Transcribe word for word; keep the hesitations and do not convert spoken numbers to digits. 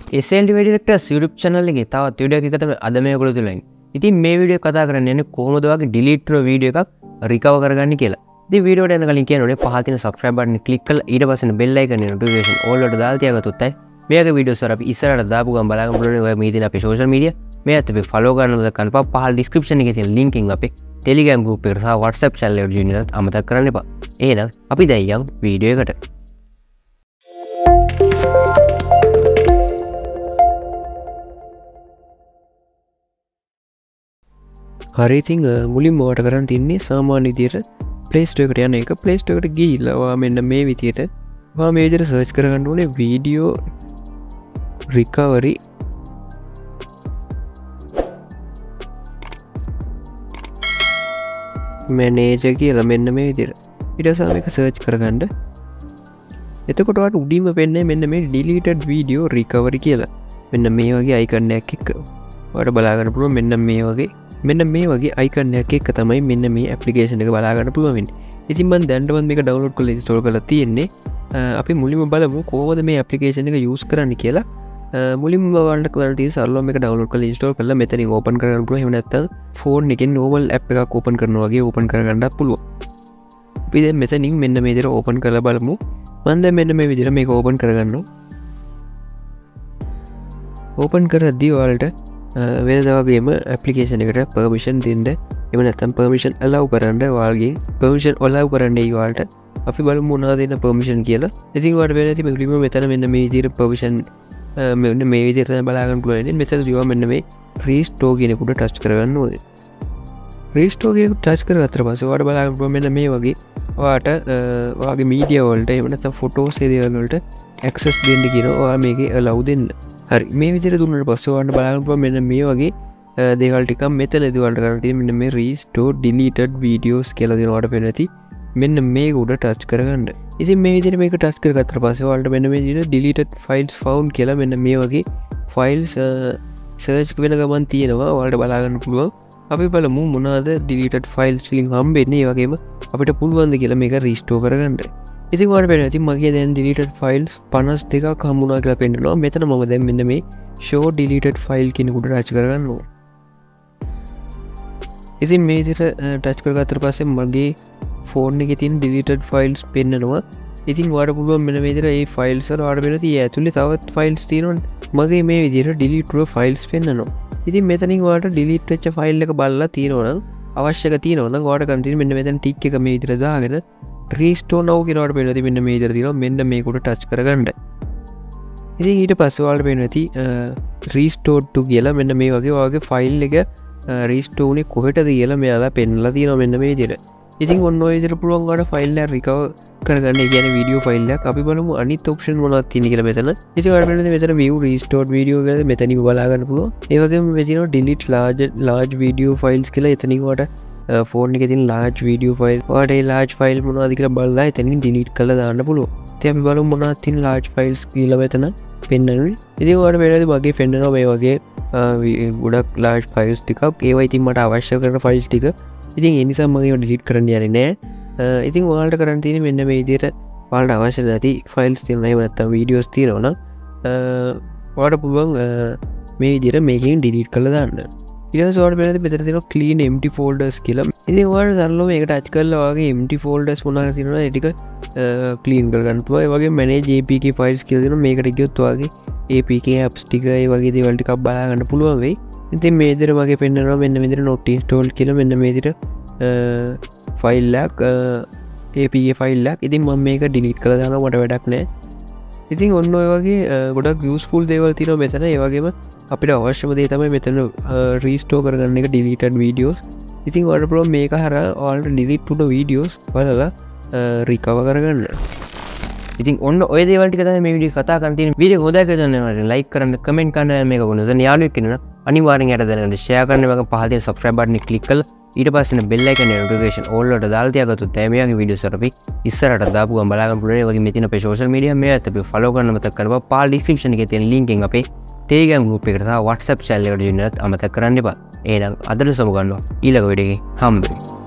S L D Y Directors YouTube channel එකේ තවත් video එකක් තමයි අද මේ ඔයගොල්ලෝ තුලින්. ඉතින් මේ වීඩියෝ කතා කරන්නේ යන්නේ කොහොමද වගේ delete කරන වීඩියෝ එකක් recover කරගන්නේ කියලා. ඉතින් වීඩියෝට යන කලින් කියන්න ඕනේ පහළ තියෙන subscribe button එක click කරලා ඊට පස්සේ bell icon එක notification all වලට දාලා තියාගත්තොත් අය මේක වීඩියෝස් වල අපි ඉස්සරහට දාපු ගමන් බලන්න පුළුවන් ඔය මේ තියෙන අපේ social media මේ අත් අපි follow කරනවද කන්පා පහළ description එකේ තියෙන link එකෙන් අපේ Telegram group එකට සහ WhatsApp channel එකට join වෙන්නත් අමතක කරන්න එපා. එහෙනම් අපි දැන් යමු වීඩියෝ එකට. හරි ඉතින් මුලින්ම ඔයාලට කරන්න තියන්නේ සාමාන්‍ය විදියට Play Store එකට යන එක. Play Store එකට ගිහිල්ලා ඔයා මෙන්න මේ විදියට ඔයා මේ විදියට search කරගන්න ඕනේ video recovery manager කියලා මෙන්න මේ විදියට. ඊට පස්සේ මේක search කරගන්න. එතකොට ඔයාලට උඩින්ම පෙන්නේ මෙන්න මේ deleted video recovery කියලා. මෙන්න මේ වගේ icon එකක් එක්ක ඔයාලට බලා ගන්න පුළුවන් මෙන්න මේ වගේ මෙන්න මේ වගේ icon එකක් එක්ක තමයි මෙන්න මේ application එක බලා ගන්න පුළුවන් වෙන්නේ. ඉතින් මම දැන්ටවත් මේක download කරලා install කරලා තියෙන්නේ. අපි මුලින්ම බලමු කොහොමද මේ application එක use කරන්න කියලා. මුලින්ම ඔයාලට කරන්න තියෙන්නේ සරලව මේක download කරලා install කරලා මෙතනින් open කරගන්න පුළුවන්. එහෙම නැත්නම් phone එකෙන් normal app එකක් open කරනවා වගේ open කරගන්නත් පුළුවන්. අපි දැන් මෙතනින් මෙන්න මේ විදිහට open කරලා බලමු. මම දැන් මෙන්න මේ විදිහට මේක open කරගන්නවා. open කරද්දී ඔයාලට වෙනදවගේම ඇපලිකේෂන් එකට පර්මිෂන් දෙන්න එම නැත්තම් පර්මිෂන් allow කරන්න ඔයාලගේ පර්මිෂන් allow කරන්න ඒවාට අපි බලමු මොනවද දෙන්න පර්මිෂන් කියලා. ඉතින් ඔයාලට වෙන ඇති මුලින්ම මෙතන මෙන්න මේ විදිහට පර්මිෂන් මෙන්න මේ විදිහට තමයි බලා ගන්න පුළුවන්. මෙතන දිවා මෙන්න මේ restore කියන එකට ටච් කරගන්න ඕනේ. restore කියන එකට ටච් කරගත්තට පස්සේ ඔයාලට බලා ගන්න පුළුවන් මෙන්න මේ වගේ ඔයාලට ඔයාගේ මීඩියා වලට එහෙම නැත්නම් ෆොටෝස් ඒ දේවල් වලට access දෙන්න කියනවා. ඔයා මේකේ allow දෙන්න. හරි මේ විදිහට දුන්නාට පස්සේ ඔයාලට බලන්න පුළුවන් මෙන්න මේ වගේ දේවල් ටිකක් මෙතනදී ඔයාලට කරන්න තියෙන්නේ මෙන්න මේ restore deleted videos කියලා දෙනවට පේන ඇති. මෙන්න මේක උඩ ටච් කරගන්න. ඉතින් මේ විදිහට මේක ටච් කරගත්තට පස්සේ ඔයාලට මෙන්න මේ විදිහට deleted files found කියලා මෙන්න මේ වගේ files search වෙන ගමන් තියෙනවා. ඔයාලට බලා ගන්න පුළුවන්. අපි බලමු මොනවාද deleted files වලින් හම්බෙන්නේ. ඒ වගේම අපිට පුළුවන් ද කියලා මේක restore කරගන්න. ඉතින් ඔයාලට පේනවා ඉතින් මගේ දැන් deleted files පනස් දෙකක් හම්බුණා කියලා පෙන්නනවා. මෙතන මම දැන් මෙන්න මේ show deleted file කියන උඩ ටච් කරගන්නවා. ඉතින් මේ විදිහට ටච් කරගත්තට පස්සේ මගේ ෆෝන් එකේ තියෙන deleted files පෙන්නනවා. ඉතින් ඔයාලට පුළුවන් මෙන්න මේ විදිහට මේ files වල ඔයාලට වෙන තිය ඇතුලේ තවත් files තියෙනවනේ. මගේ මේ විදිහට delete කරපු files පෙන්නනවා. ඉතින් මෙතනින් ඔයාලට delete වෙච්ච file එක බලලා තියෙනවා නම් අවශ්‍යක තියෙනවා නම් ඔයාලට ගන්න තියෙන මෙන්න මෙතන tick එක මේ විදිහට දාගෙන restore now කියනවට පේනවා. ඉතින් මෙන්න මේ විදිහට තියෙනවා. මෙන්න මේක උඩ ටච් කරගන්න. ඉතින් ඊට පස්සේ ඔයාලට පේනවා ඇති restore to කියලා මෙන්න මේ වගේ ඔයාගේ file එක restore උනේ කොහෙටද කියලා මෙයාලා පෙන්නලා තියෙනවා මෙන්න මේ විදිහට. ඉතින් ඔන්න ඔය විදිහට පුළුවන් ඔයාලට file එක recover කරගන්න. ඒ කියන්නේ video file එකක්. අපි බලමු අනිත් option මොනවද තියෙන්නේ කියලා මෙතන. ඉතින් ඔයාලට පේනවා මෙතන view restored video කියලා මෙතනින් බලා ගන්න පුළුවන්. ඒ වගේම මෙතන delete large large video files කියලා එතනින් ඔයාලට ෆෝන් එකේ තියෙන large video file ඔයාලට ඒ large file මොනවද කියලා බලලා එතනින් delete කරලා දාන්න පුළුවන්. ඉතින් අපි බලමු මොනවද තියෙන large files කියලා මෙතන පෙන්නන්නේ. ඉතින් ඔයාලට වෙනදී මගේ පෙන්නනවා මේ වගේ ගොඩක් large files ටිකක්. ඒවා ඉතින් මට අවශ්‍ය කරන files ටික. ඉතින් ඒ නිසා මම ඒවා delete කරන්න යන්නේ නැහැ. ඉතින් ඔයාලට කරන්න තියෙන්නේ මෙන්න මේ විදිහට ඔයාලට අවශ්‍ය නැති files තියෙනවා එහෙම නැත්නම් videos තියෙනවා නම් ඔයාලට පුළුවන් මේ විදිහට මේකෙන් delete කරලා දාන්න. ඊට පස්සේ ඔයාලට වෙනදී මෙතන තියෙනවා clean empty folders කියලා. ඉතින් ඔයාලට සරලව මේක ටච් කරලා ඔයාගේ empty folders මොනවාද තියෙනවද ඒ ටික clean කරගන්න පුළුවන්. ඒ වගේම manage A P K files කියලා දෙනවා. මේකට ගියොත් ඔයාගේ A P K apps ටික ඒ වගේ දේවල් ටිකක් බලා ගන්න පුළුවන් වෙයි. ඉතින් මේ විදිහට මගේ පෙන්නනවා මෙන්න මේ විදිහට not installed කියලා මෙන්න මේ විදිහට ෆයිල් එකක් A P K ෆයිල් එකක්. ඉතින් මම මේක delete කරලා දානවා. මට වැඩක් නැහැ. ඉතින් ඔන්න ඔය වගේ ගොඩක් useful දේවල් තියෙනවා මෙතන. ඒ වගේම අපිට අවශ්‍යම දේ තමයි මෙතන restore කරගන්න එක deleted videos. ඉතින් ඔයාලට පුළුවන් මේක හරහා ඔයාලට delete වුණ videos බලලා recover කරගන්න. ඉතින් ඔන්න ඔය දේවල් ටික තමයි මේ වීඩියෝ කතා කරන්න තියෙන. වීඩියෝ හොඳයි කියලා දැනගන්න like කරන්න, comment කරන්න, මේක වුණොත් යාළුවෙක් ඉන්නවා අනිවාර්යෙන් යට දැනගන්න share කරන්න. මම පහළ තියෙන subscribe button එක click කරලා ඊට පස්සේ bell icon එක notification all වලට දාලා තියාගත්තොත් එයි මේ වගේ වීඩියෝස් වල අපි ඉස්සරහට දාපු ගමන් බලා ගන්න පුළුවන්. ඒ වගේ මේ තියෙන අපේ social media මේවත් අපි follow කරන්න මතක කරපුවා. පාල් description එකේ තියෙන link එකෙන් අපේ Telegram group එකට සහ WhatsApp channel එකට join වෙන්නත් අමතක කරන්න එපා. එහෙනම් අදට සමු ගන්නවා ඊළඟ වීඩියෝ එකේ හම්බෙමු.